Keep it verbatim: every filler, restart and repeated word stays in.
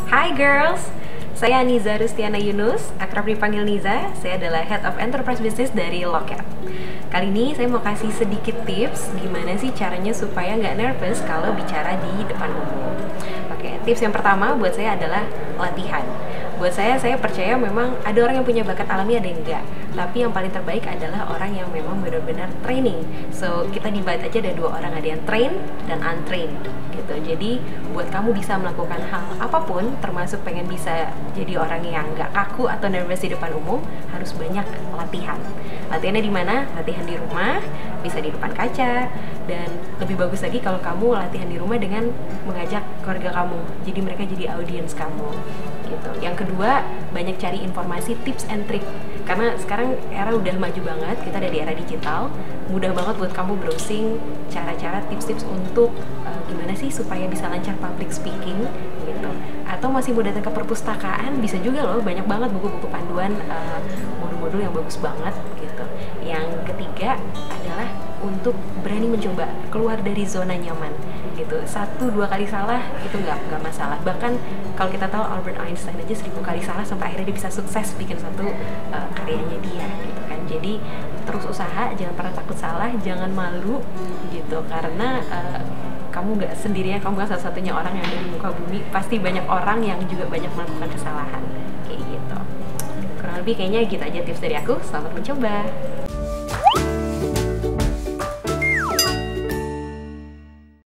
Hi girls, saya Niza Rustiana Yunus, akrab dipanggil Niza. Saya adalah Head of Enterprise Business dari Loket. Kali ini saya mau kasih sedikit tips gimana sih caranya supaya nggak nervous kalau bicara di depan umum. Oke, tips yang pertama buat saya adalah latihan. Buat saya, saya percaya memang ada orang yang punya bakat alami, ada yang enggak. Tapi yang paling terbaik adalah orang yang memang benar-benar training. So, kita divide aja ada dua orang, ada yang train dan untrained gitu. Jadi, buat kamu bisa melakukan hal apapun, termasuk pengen bisa jadi orang yang nggak kaku atau nervous di depan umum, harus banyak latihan. Latihannya di mana? Latihan di rumah, bisa di depan kaca, dan lebih bagus lagi kalau kamu latihan di rumah dengan mengajak keluarga kamu. Jadi mereka jadi audiens kamu. Gitu. Yang kedua, banyak cari informasi, tips and trick. Karena sekarang era udah maju banget, kita ada di era digital. Mudah banget buat kamu browsing cara-cara, tips-tips untuk uh, gimana sih supaya bisa lancar public speaking gitu. Atau masih mau datang ke perpustakaan, bisa juga loh, banyak banget buku-buku panduan, uh, modul-modul yang bagus banget gitu. Yang ketiga adalah untuk berani mencoba, keluar dari zona nyaman gitu. Satu dua kali salah itu nggak nggak masalah. Bahkan kalau kita tahu Albert Einstein aja seribu kali salah sampai akhirnya dia bisa sukses bikin satu uh, karyanya dia gitu kan. Jadi terus usaha, jangan pernah takut salah, jangan malu gitu, karena uh, kamu nggak sendirian, kamu nggak satu-satunya orang yang ada di muka bumi. Pasti banyak orang yang juga banyak melakukan kesalahan kayak gitu. Kurang lebih kayaknya gitu aja tips dari aku. Selamat mencoba.